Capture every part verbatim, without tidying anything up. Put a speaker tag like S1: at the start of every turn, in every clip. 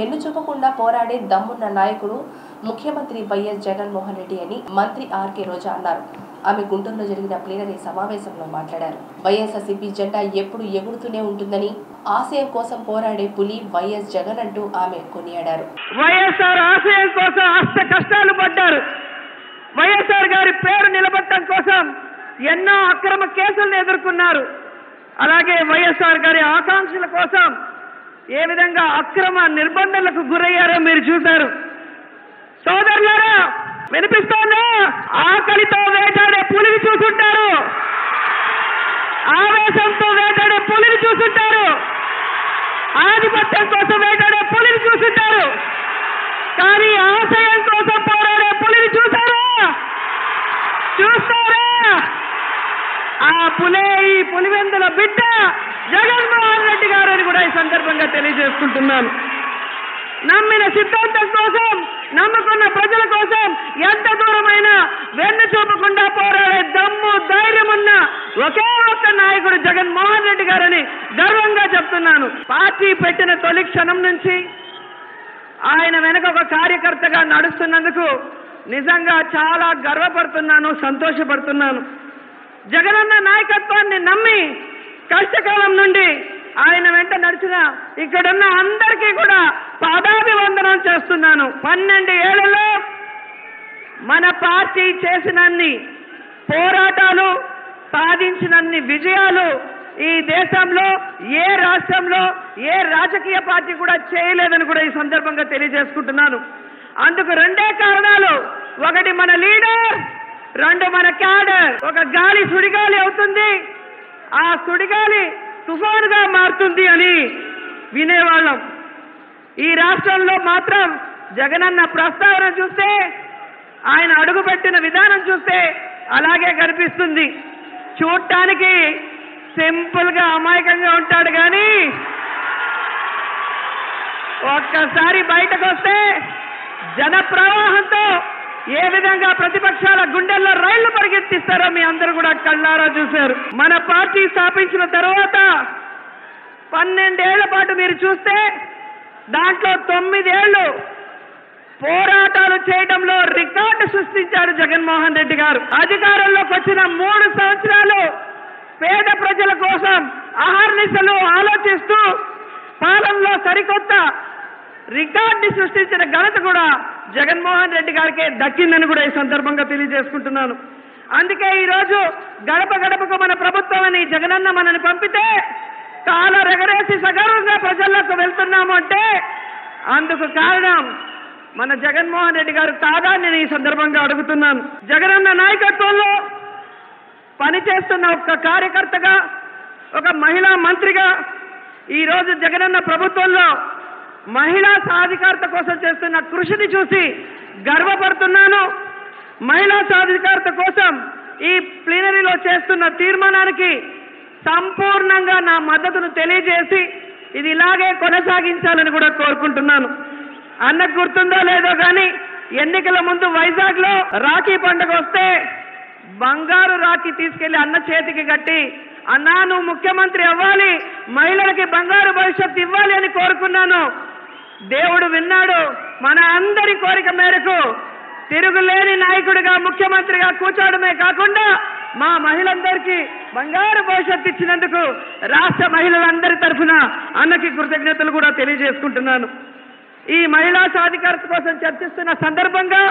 S1: వెన్ను చూపకుండా పోరాడే దమ్మున్న నాయకుడు ముఖ్యమంత్రి వైఎస్ జగన్మోహన్ రెడ్డి అని మంత్రి ఆర్కే రోజా అన్నారు. ఆమె గుంటూరులో జరిగిన ప్లీనరీ సమావేశంలో మాట్లాడారు. వైఎస్ఆర్సీపీ జెండా ఎప్పుడు ఎగురుతూనే ఉంటుందని, ఆశయం కోసం పోరాడే పులి వైఎస్ జగన్ అంటూ ఆమె కొనియాడారు.
S2: వైఎస్ఆర్ ఆశయం కోసం అష్ట కష్టాలు పడ్డారు. వైఎస్ఆర్ గారి పేరు నిలబెట్టడం కోసం ఎన్నో అక్రమ కేసులను ఎదుర్కొన్నారు. అలాగే వైఎస్ఆర్ గారి ఆకాంక్షల కోసం ఏ విధంగా అక్రమ నిర్బంధనలకు గురయ్యారో మీరు చూశారు. సోదరులారా, వినిపిస్తోందా? ఆకలితో వేటాడే పులిని చూసుంటారు, ఆవేశంతో వేటాడే పులిని చూసుంటారు, ఆధిపత్యం కోసం వేటాడే పులిని చూసుంటారు. కానీ ఆశయం కోసం పోరాడే పులిని చూసారా? చూస్తారా? ఆ పులే ఈ పులివెందుల బిడ్డ జగన్మోహన్ రెడ్డి గారు అని కూడా ఈ సందర్భంగా తెలియజేసుకుంటున్నాను. నమ్మిన సిద్ధాంతం కోసం, నమ్ముకున్న ప్రజల కోసం ఎంత దూరమైనా వెన్ను చూపకుండా పోరాడే దమ్ము, ధైర్యం ఉన్న ఒకే ఒక్క నాయకుడు జగన్మోహన్ రెడ్డి గారని గర్వంగా చెప్తున్నాను. పార్టీ పెట్టిన తొలి క్షణం నుంచి ఆయన వెనక ఒక కార్యకర్తగా నడుస్తున్నందుకు నిజంగా చాలా గర్వపడుతున్నాను, సంతోషపడుతున్నాను. జగనన్న నాయకత్వాన్ని నమ్మి కష్టకాలం నుండి ఆయన వెంట నడిచిన ఇక్కడున్న అందరికీ కూడా పాదాభివందనం చేస్తున్నాను. పన్నెండు ఏళ్లలో మన పార్టీ చేసినన్ని పోరాటాలు, సాధించినన్ని విజయాలు ఈ దేశంలో ఏ రాష్ట్రంలో ఏ రాజకీయ పార్టీ కూడా చేయలేదని కూడా ఈ సందర్భంగా తెలియజేసుకుంటున్నాను. అందుకు రెండే కారణాలు. ఒకటి మన లీడర్, రెండు మన క్యాడర్. ఒక గాలి సుడిగాలి అవుతుంది, ఆ సుడిగాలి తుఫానుగా మారుతుంది అని వినేవాళ్ళం. ఈ రాష్ట్రంలో మాత్రం జగనన్న ప్రస్తావన చూస్తే, ఆయన అడుగుపెట్టిన విధానం చూస్తే అలాగే కనిపిస్తుంది. చూడటానికి సింపుల్ గా అమాయకంగా ఉంటాడు, కానీ ఒక్కసారి బయటకు వస్తే జన ప్రవాహంతో ఏ విధంగా ప్రతిపక్షాల గుండెల్లో రైళ్లు పరిగెత్తిస్తారో మీ అందరూ కూడా కళ్ళారా చూశారు. మన పార్టీ స్థాపించిన తర్వాత పన్నెండేళ్ల పాటు మీరు చూస్తే దాంట్లో తొమ్మిదేళ్లు పోరాటాలు చేయడంలో రికార్డు సృష్టించారు జగన్మోహన్ రెడ్డి గారు. అధికారంలోకి వచ్చిన మూడు సంవత్సరాలు పేద ప్రజల కోసం అహర్నిశలు ఆలోచిస్తూ పాలనలో సరికొత్త రికార్డు సృష్టించిన ఘనత కూడా జగన్మోహన్ రెడ్డి గారికే దక్కిందని కూడా ఈ సందర్భంగా తెలియజేసుకుంటున్నాను. అందుకే ఈరోజు గడప గడపకు మన ప్రభుత్వం అని జగనన్న మనని పంపితే కాల రెగరేసి సగర్వంగా ప్రజల్లోకి వెళ్తున్నాము అంటే అందుకు కారణం మన జగన్మోహన్ రెడ్డి గారు కాదా నేను ఈ సందర్భంగా అడుగుతున్నాను. జగనన్న నాయకత్వంలో పనిచేస్తున్న ఒక కార్యకర్తగా, ఒక మహిళా మంత్రిగా ఈరోజు జగనన్న ప్రభుత్వంలో మహిళా సాధికారత కోసం చేస్తున్న కృషిని చూసి గర్వపడుతున్నాను. మహిళా సాధికారత కోసం ఈ ప్లీనరీలో చేస్తున్న తీర్మానానికి సంపూర్ణంగా నా మద్దతును తెలియజేసి ఇది ఇలాగే కొనసాగించాలని కూడా కోరుకుంటున్నాను. అన్నకు గుర్తుందో లేదో కానీ ఎన్నికల ముందు వైజాగ్ లో రాఖీ పండుగ వస్తే బంగారు రాఖీ తీసుకెళ్లి అన్న చేతికి కట్టి, అన్నా నువ్వు ముఖ్యమంత్రి అవ్వాలి, మహిళలకి బంగారు భవిష్యత్తు ఇవ్వాలి అని కోరుకున్నాను. దేవుడు విన్నాడు. మన అందరి కోరిక మేరకు తిరుగులేని నాయకుడిగా ముఖ్యమంత్రిగా కూర్చోవడమే కాకుండా మా మహిళలందరికీ బంగారు భవిష్యత్తు ఇచ్చినందుకు రాష్ట్ర మహిళలందరి తరఫున అన్నకి కృతజ్ఞతలు కూడా తెలియజేసుకుంటున్నాను. ఈ మహిళా సాధికారత కోసం చర్చిస్తున్న సందర్భంగా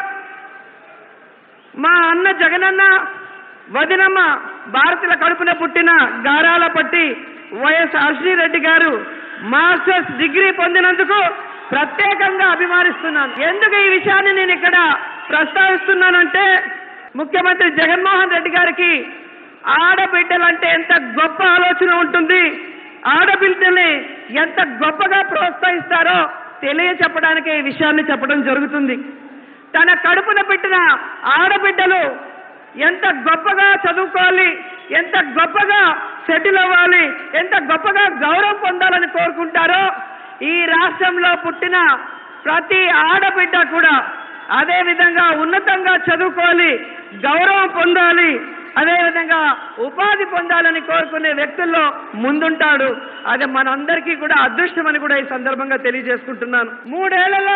S2: మా అన్న జగనన్న వదినమ్మ భారతుల కడుపున పుట్టిన గారాల పట్టి వైఎస్ అర్షిరెడ్డి గారు మాస్టర్స్ డిగ్రీ పొందినందుకు ప్రత్యేకంగా అభిమానిస్తున్నాను. ఎందుకు ఈ విషయాన్ని నేను ఇక్కడ ప్రస్తావిస్తున్నానంటే, ముఖ్యమంత్రి జగన్మోహన్ రెడ్డి గారికి ఆడబిడ్డలంటే ఎంత గొప్ప ఆలోచన ఉంటుంది, ఆడబిడ్డల్ని ఎంత గొప్పగా ప్రోత్సహిస్తారో తెలియచెప్పడానికి ఈ విషయాన్ని చెప్పడం జరుగుతుంది. తన కడుపున పెట్టిన ఆడబిడ్డలు ఎంత గొప్పగా చదువుకోవాలి, ఎంత గొప్పగా సెటిల్ అవ్వాలి, ఎంత గొప్పగా గౌరవం పొందాలని కోరుకుంటారో ఈ రాష్ట్రంలో పుట్టిన ప్రతి ఆడబిడ్డ కూడా అదే విధంగా ఉన్నతంగా చదువుకోవాలి, గౌరవం పొందాలి, అదేవిధంగా ఉపాధి పొందాలని కోరుకునే వ్యక్తుల్లో ముందుంటాడు. అది మనందరికీ కూడా అదృష్టమని కూడా ఈ సందర్భంగా తెలియజేసుకుంటున్నాను. మూడేళ్లలో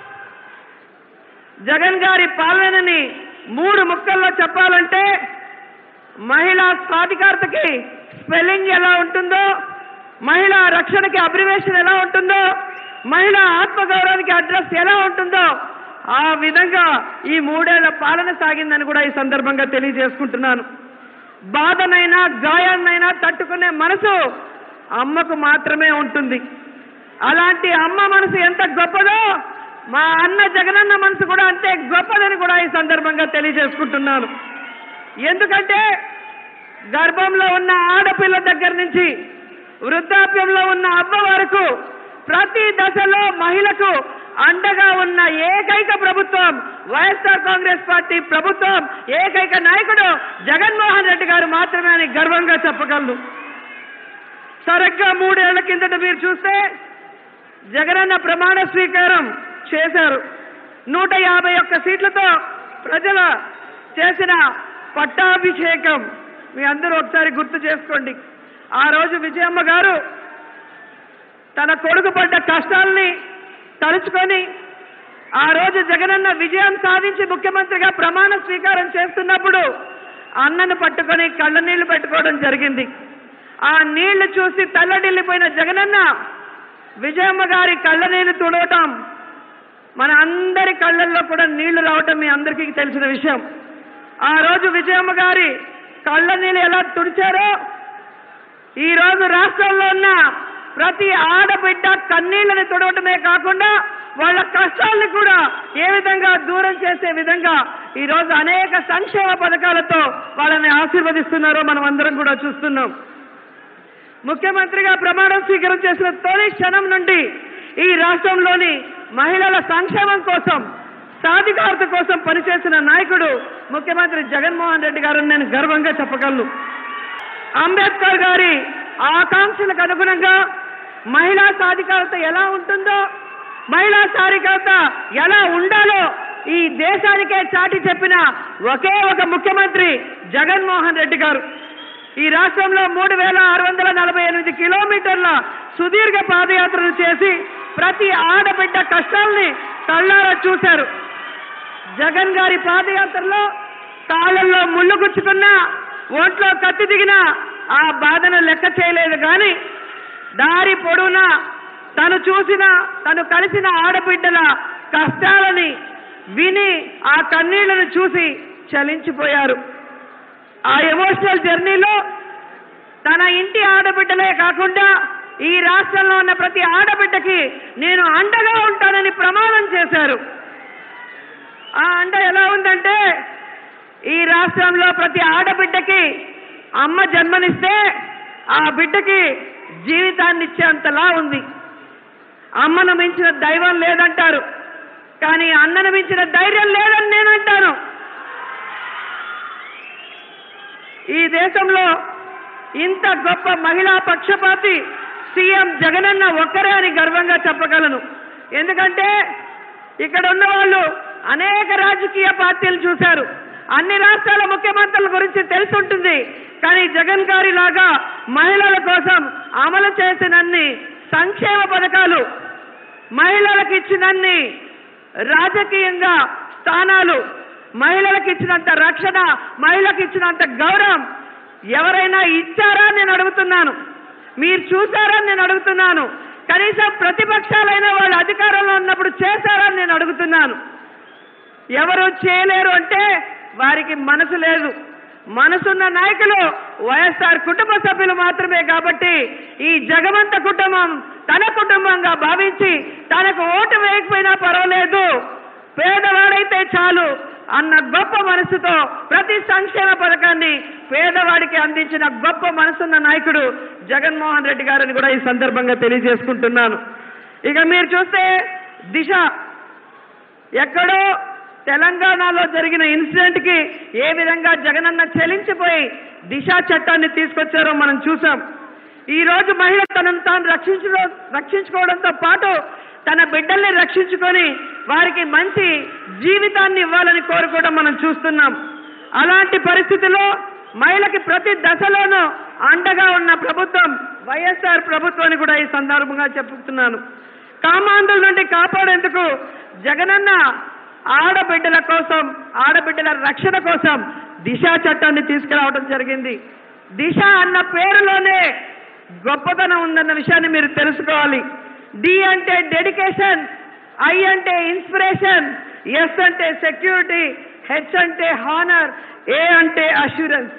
S2: జగన్ గారి పాలనని మూడు ముక్కల్లో చెప్పాలంటే మహిళా సాధికారతకి స్పెల్లింగ్ ఎలా ఉంటుందో, మహిళా రక్షణకి అబ్రివేషన్ ఎలా ఉంటుందో, మహిళా ఆత్మగౌరవానికి అడ్రస్ ఎలా ఉంటుందో ఆ విధంగా ఈ మూడేళ్ల పాలన సాగిందని కూడా ఈ సందర్భంగా తెలియజేసుకుంటున్నాను. బాధనైనా గాయాన్నైనా తట్టుకునే మనసు అమ్మకు మాత్రమే ఉంటుంది. అలాంటి అమ్మ మనసు ఎంత గొప్పదో మా అన్న జగనన్న మనసు కూడా అంతే గొప్పదని కూడా ఈ సందర్భంగా తెలియజేసుకుంటున్నాను. ఎందుకంటే గర్భంలో ఉన్న ఆడపిల్ల దగ్గర నుంచి వృద్ధాప్యంలో ఉన్న అవ్వ వరకు ప్రతి దశలో మహిళకు అండగా ఉన్న ఏకైక ప్రభుత్వం వైఎస్ఆర్ కాంగ్రెస్ పార్టీ ప్రభుత్వం, ఏకైక నాయకుడు జగన్మోహన్ రెడ్డి గారు మాత్రమే అని గర్వంగా చెప్పగలను. సరిగ్గా మూడేళ్ల కిందట మీరు చూస్తే జగనన్న ప్రమాణ స్వీకారం చేశారు. నూట యాభై ఒక్క సీట్లతో ప్రజల చేసిన పట్టాభిషేకం మీ అందరూ ఒకసారి గుర్తు చేసుకోండి. ఆ రోజు విజయమ్మ గారు తన కొడుకు పడ్డ కష్టాల్ని తలుచుకొని ఆ రోజు జగనన్న విజయం సాధించి ముఖ్యమంత్రిగా ప్రమాణ స్వీకారం చేస్తున్నప్పుడు అన్నను పట్టుకొని కళ్ళ నీళ్లు పెట్టుకోవడం జరిగింది. ఆ నీళ్లు చూసి తల్లడిల్లిపోయిన జగనన్న విజయమ్మ గారి కళ్ళ నీళ్లు తుడవటం, మన అందరి కళ్ళల్లో కూడా నీళ్లు రావటం మీ అందరికీ తెలిసిన విషయం. ఆ రోజు విజయమ్మ గారి కళ్ళ నీళ్ళు ఎలా తుడిచారో ఈ రోజు రాష్ట్రంలో ఉన్న ప్రతి ఆడబిడ్డ కన్నీళ్లని తుడవటమే కాకుండా వాళ్ళ కష్టాలను కూడా ఏ విధంగా దూరం చేసే విధంగా ఈ రోజు అనేక సంక్షేమ పథకాలతో వాళ్ళని ఆశీర్వదిస్తున్నారో మనం అందరం కూడా చూస్తున్నాం. ముఖ్యమంత్రిగా ప్రమాణం స్వీకారం చేసిన తొలి క్షణం నుండి ఈ రాష్ట్రంలోని మహిళల సంక్షేమం కోసం, సాధికారత కోసం పనిచేసిన నాయకుడు ముఖ్యమంత్రి జగన్మోహన్ రెడ్డి గారని నేను గర్వంగా చెప్పగలను. అంబేద్కర్ గారి ఆకాంక్షలకు అనుగుణంగా మహిళా సాధికారత ఎలా ఉంటుందో, మహిళా సాధికారత ఎలా ఉండాలో ఈ దేశానికే చాటి చెప్పిన ఒకే ఒక ముఖ్యమంత్రి జగన్మోహన్ రెడ్డి గారు. ఈ రాష్ట్రంలో మూడు వేల ఆరు వందల నలభై ఎనిమిది కిలోమీటర్ల సుదీర్ఘ పాదయాత్రలు చేసి ప్రతి ఆడబిడ్డ కష్టాల్ని కళ్ళారా చూశారు. జగన్ గారి పాదయాత్రలో కాళ్ళల్లో ముళ్ళు గుచ్చుకున్నా, ఒంట్లో కత్తి దిగినా ఆ బాధను లెక్క చేయలేదు. కానీ దారి పొడవునా తను చూసిన, తను కలిసిన ఆడబిడ్డల కష్టాలని విని ఆ కన్నీళ్లను చూసి చలించిపోయారు. ఆ ఎమోషనల్ జర్నీలో తన ఇంటి ఆడబిడ్డలే కాకుండా ఈ రాష్ట్రంలో ఉన్న ప్రతి ఆడబిడ్డకి నేను అండగా ఉంటానని ప్రమాణం చేశారు. ఆ అండ ఎలా ఉందంటే ఈ రాష్ట్రంలో ప్రతి ఆడబిడ్డకి అమ్మ జన్మనిస్తే ఆ బిడ్డకి జీవితాన్ని ఇచ్చేంతలా ఉంది. అమ్మను మించిన దైవం లేదంటారు, కానీ అన్నను మించిన ధైర్యం లేదని నేను అంటాను. ఈ దేశంలో ఇంత గొప్ప మహిళా పక్షపాతి సీఎం జగనన్న ఒక్కరే అని గర్వంగా చెప్పగలను. ఎందుకంటే ఇక్కడ ఉన్న వాళ్ళు అనేక రాజకీయ పార్టీలు చూశారు, అన్ని రాష్ట్రాల ముఖ్యమంత్రుల గురించి తెలుసుంటుంది. కానీ జగన్ గారి లాగా మహిళల కోసం అమలు చేసినన్ని సంక్షేమ పథకాలు, మహిళలకు ఇచ్చినన్ని రాజకీయంగా స్థానాలు, మహిళలకు ఇచ్చినంత రక్షణ, మహిళలకు ఇచ్చినంత గౌరవం ఎవరైనా ఇచ్చారా నేను అడుగుతున్నాను. మీరు చూసారా నేను అడుగుతున్నాను. కనీసం ప్రతిపక్షాలైన వాళ్ళు అధికారంలో ఉన్నప్పుడు చేశారా నేను అడుగుతున్నాను. ఎవరు చేయలేరు అంటే వారికి మనసు లేదు. మనసున్న నాయకులు వైఎస్ఆర్ కుటుంబ సభ్యులు మాత్రమే. కాబట్టి ఈ జగమంత కుటుంబం తన కుటుంబంగా భావించి తనకు ఓటు వేయకపోయినా పర్వాలేదు, పేదవాడైతే చాలు అన్న గొప్ప మనసుతో ప్రతి సంక్షేమ పథకాన్ని పేదవాడికి అందించిన గొప్ప మనసున్న నాయకుడు జగన్మోహన్ రెడ్డి గారని కూడా ఈ సందర్భంగా తెలియజేసుకుంటున్నాను. ఇక మీరు చూస్తే దిశ, ఎక్కడో తెలంగాణలో జరిగిన ఇన్సిడెంట్ కి ఏ విధంగా జగనన్న చెలించిపోయి దిశా చట్టాన్ని తీసుకొచ్చారో మనం చూసాం. ఈ రోజు మహిళ తనను తాను రక్షించుకో రక్షించుకోవడంతో పాటు తన బిడ్డల్ని రక్షించుకొని వారికి మంచి జీవితాన్ని ఇవ్వాలని కోరుకోవడం మనం చూస్తున్నాం. అలాంటి పరిస్థితుల్లో మహిళకి ప్రతి దశలోనూ అండగా ఉన్న ప్రభుత్వం వైఎస్ఆర్ ప్రభుత్వాన్ని కూడా ఈ సందర్భంగా చెప్పుతున్నాను. కామాంధుల నుండి కాపాడేందుకు జగనన్న ఆడబిడ్డల కోసం, ఆడబిడ్డల రక్షణ కోసం దిశ చట్టాన్ని తీసుకురావడం జరిగింది. దిశ అన్న పేరులోనే గొప్పతనం ఉందన్న విషయాన్ని మీరు తెలుసుకోవాలి. డి అంటే డెడికేషన్, ఐ అంటే ఇన్స్పిరేషన్, ఎస్ అంటే సెక్యూరిటీ, హెచ్ అంటే హానర్, ఏ అంటే అష్యూరెన్స్.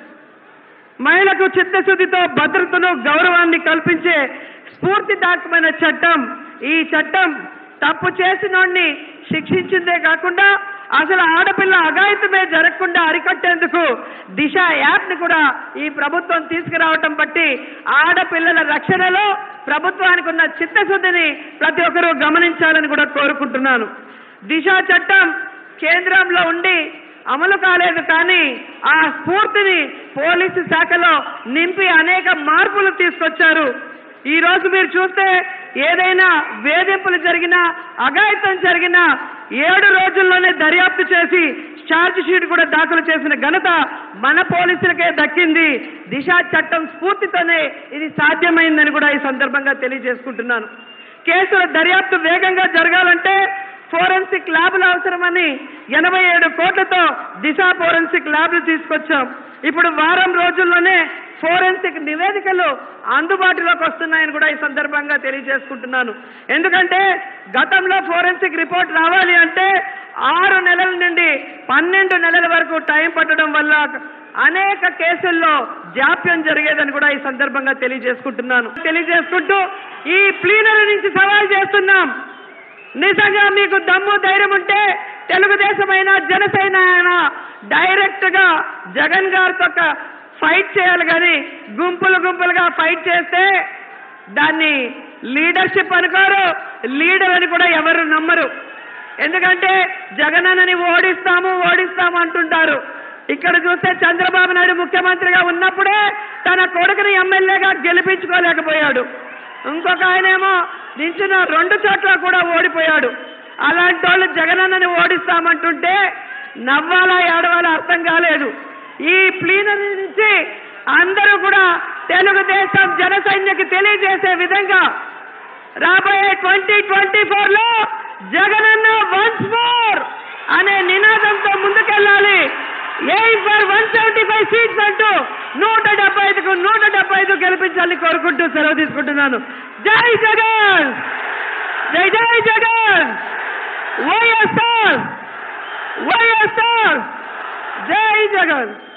S2: మహిళకు చిత్తశుద్ధితో భద్రతను, గౌరవాన్ని కల్పించే స్ఫూర్తిదాయకమైన చట్టం ఈ చట్టం. తప్పు చేసినోడిని శిక్షించిందే కాకుండా అసలు ఆడపిల్ల అఘాయితమే జరగకుండా అరికట్టేందుకు దిశ యాప్ ని కూడా ఈ ప్రభుత్వం తీసుకురావటం బట్టి ఆడపిల్లల రక్షణలో ప్రభుత్వానికి ఉన్న చిత్తశుద్ధిని ప్రతి ఒక్కరూ గమనించాలని కూడా కోరుకుంటున్నాను. దిశ చట్టం కేంద్రంలో ఉండి అమలు కాలేదు, కానీ ఆ స్ఫూర్తిని పోలీసు శాఖలో నింపి అనేక మార్పులు తీసుకొచ్చారు. ఈ రోజు మీరు చూస్తే ఏదైనా వేధింపులు జరిగినా, అఘాయిత్యం జరిగినా ఏడు రోజుల్లోనే దర్యాప్తు చేసి ఛార్జ్ షీట్ కూడా దాఖలు చేసిన ఘనత మన పోలీసులకే దక్కింది. దిశ చట్టం స్ఫూర్తితోనే ఇది సాధ్యమైందని కూడా ఈ సందర్భంగా తెలియజేసుకుంటున్నాను. కేసుల దర్యాప్తు వేగంగా జరగాలంటే ఫోరెన్సిక్ ల్యాబ్లు అవసరమని ఎనభై ఏడు కోట్లతో దిశ ఫోరెన్సిక్ ల్యాబ్లు తీసుకొచ్చాం. ఇప్పుడు వారం రోజుల్లోనే ఫోరెన్సిక్ నివేదికలు అందుబాటులోకి వస్తున్నాయని కూడా ఈ సందర్భంగా తెలియజేసుకుంటున్నాను. ఎందుకంటే గతంలో ఫోరెన్సిక్ రిపోర్ట్ రావాలి అంటే ఆరు నెలల నుండి పన్నెండు నెలల వరకు టైం పట్టడం వల్ల అనేక కేసుల్లో జాప్యం జరిగేదని కూడా ఈ సందర్భంగా తెలియజేసుకుంటున్నాను. తెలియజేసుకుంటూ ఈ ప్లీనరీ నుంచి సవాల్ చేస్తున్నాం. నిజంగా మీకు దమ్ము ధైర్యం ఉంటే తెలుగుదేశం అయినా జనసేన అయినా డైరెక్ట్ గా జగన్ గారితో ఫైట్ చేయాలి, కానీ గుంపులు గుంపులుగా ఫైట్ చేస్తే దాన్ని లీడర్షిప్ అనుకోరు, లీడర్ అని కూడా ఎవరు నమ్మరు. ఎందుకంటే జగనన్నని ఓడిస్తాము ఓడిస్తాము అంటుంటారు. ఇక్కడ చూస్తే చంద్రబాబు నాయుడు ముఖ్యమంత్రిగా ఉన్నప్పుడే తన కొడుకుని ఎమ్మెల్యేగా గెలిపించుకోలేకపోయాడు. ఇంకొక ఆయనేమో నించిన రెండు చోట్ల కూడా ఓడిపోయాడు. అలాంటి వాళ్ళు జగనన్నని ఓడిస్తామంటుంటే నవ్వాలా ఏడవాలా అర్థం కాలేదు. ఈ ప్లీనరీ నుంచి అందరూ కూడా తెలుగుదేశం జన సైన్యకి తెలియజేసే విధంగా రాబోయే ట్వంటీ ట్వంటీ ఫోర్ లో జగనన్న వన్స్ మోర్ అనే నినాదంతో ముందుకెళ్ళాలి. Aim for one seventy five seats అంటూ నూట డెబ్బై ఐదుకు నూట డెబ్బై ఐదు గెలిపించాలని కోరుకుంటూ సెలవు తీసుకుంటున్నాను. జై జగన్, జై జై జగన్, వైఎస్ఆర్ వైఎస్ఆర్, జై జగన్.